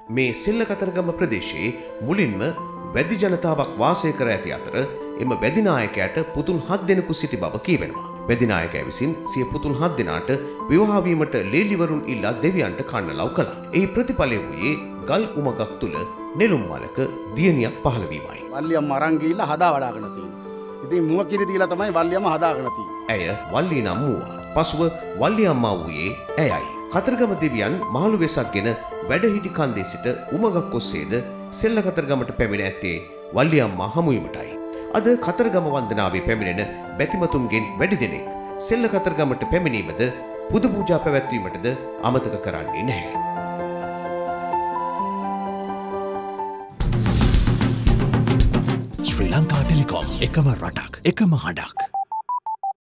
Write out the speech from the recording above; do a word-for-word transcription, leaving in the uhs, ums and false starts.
මේ සෙල්ලකතරගම ප්‍රදේශයේ මුලින්ම වැදි ජනතාවක් වාසය කර ඇති අතර එම වැදි නායකයාට පුතුන් හත් දෙනෙකු සිටි බව කියවෙනවා. වැදි නායකයා විසින් සිය පුතුන් හත් දෙනාට විවාහ වීමට ලේලිවරුන් ඉල්ලා දෙවියන්ට කන්නලව් කළා. ඒ ප්‍රතිඵලය වූයේ ගල් උමගක් තුල නෙළුම් මලක දියණියක් පහළ වීමයි. වල්ලියම්ම අරන් ගිහිල්ලා හදා වඩාගෙන තියෙනවා. ඉතින් මුව කිරි දීලා තමයි වල්ලියම්ම හදාගෙන තියෙන්නේ. ඇය වල්ලී නම් වූවා. පසුව වල්ලියම්මා වූයේ ඇයයි. කතරගම දෙවියන් මාළු වෙසක්ගෙන වැඩහිටි කන්දේ සිට උමගක් ඔස්සේද සෙල්ලකතරගමට පැමිණ ඇත්තේ වල්ලියම්මා හමුවීමටයි. අද කතරගම වන්දනාවේ පැමිණෙන බැතිමතුන්ගෙන් වැඩි දෙනෙක් සෙල්ලකතරගමට පැමිණීමද පුද පූජා පැවැත්වීමටද අමතක කරන්නේ නැහැ. ශ්‍රී ලංකා ටෙලිකොම් එකම රටක් එකම හඬක්.